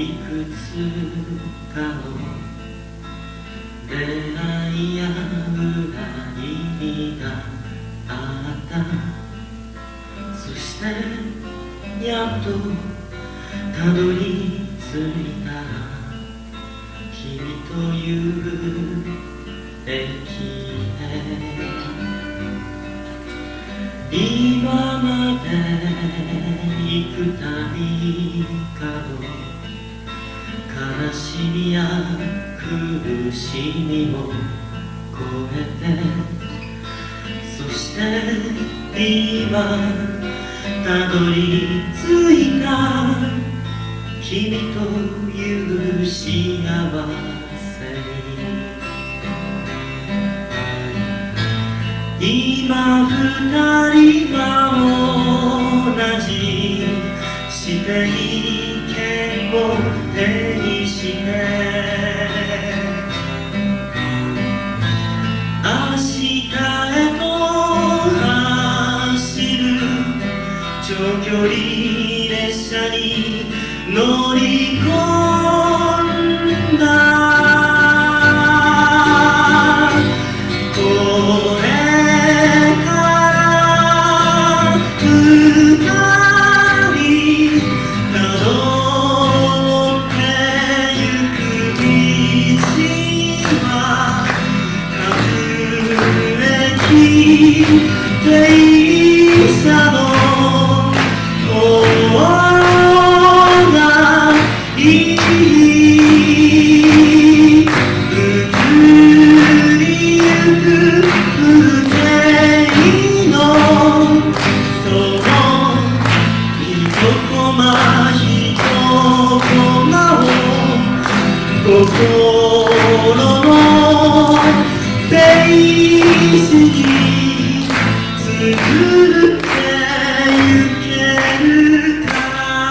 いくつかの出会いや裏切りがあった。そしてやっとたどり着いたら君という駅へ。今まで幾度悲しみや苦しみも超えて、そして今たどり着いた君という幸せに。今二人は同じ指定権を手にして明日へと走る長距離列車に乗り込んだ。電車の方がいい、移りゆく風景のその一コマ一コマを心のページに作ってゆけるか。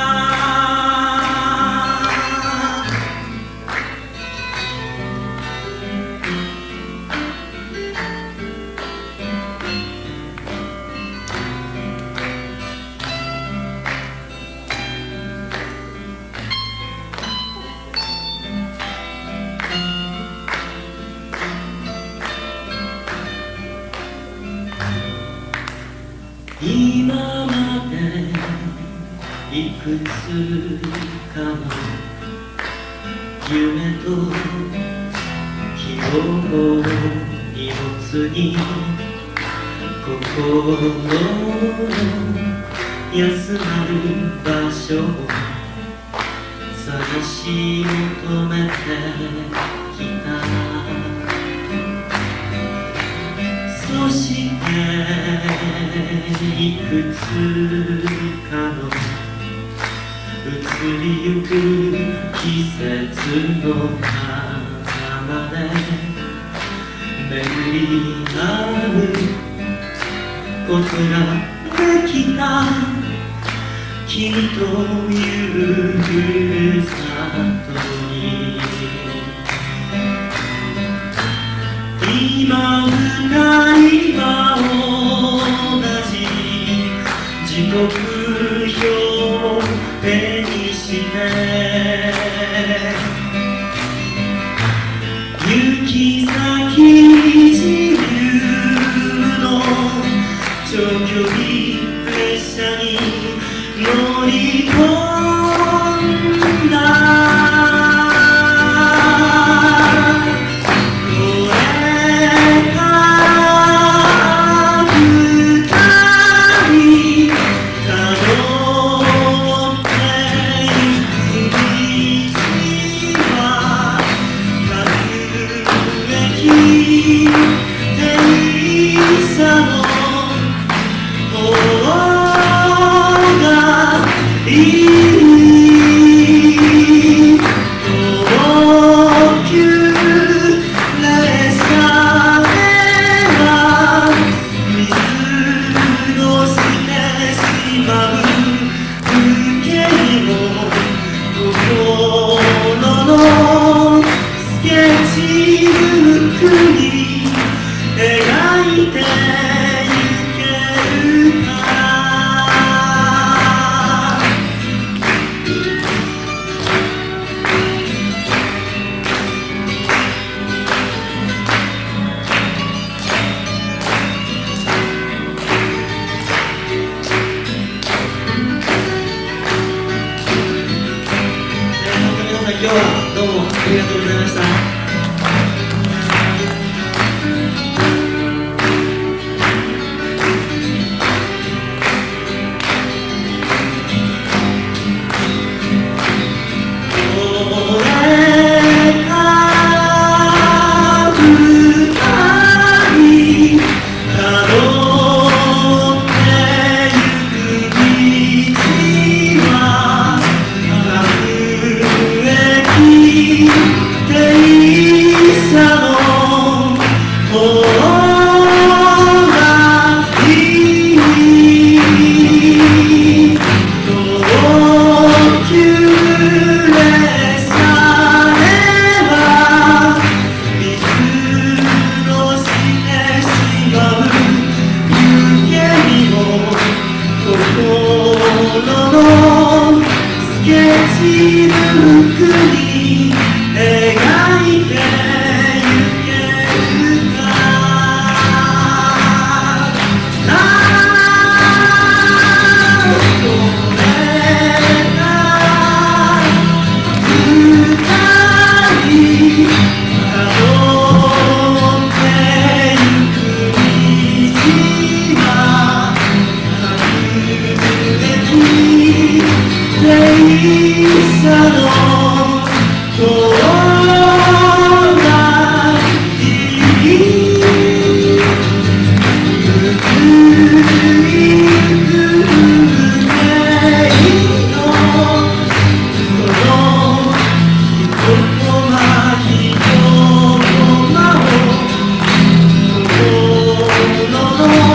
今までいくつかの夢と希望を荷物に心の休まる場所を探し求めてきた。そしていくつかの移りゆく季節の狭間で巡り合うことができた君というふるさとに。今二人は同じ時刻表を手にして行き先自由の長距離列車に乗り込んだ。いい日はどうもありがとうございました。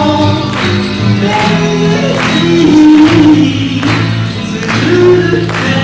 ずっと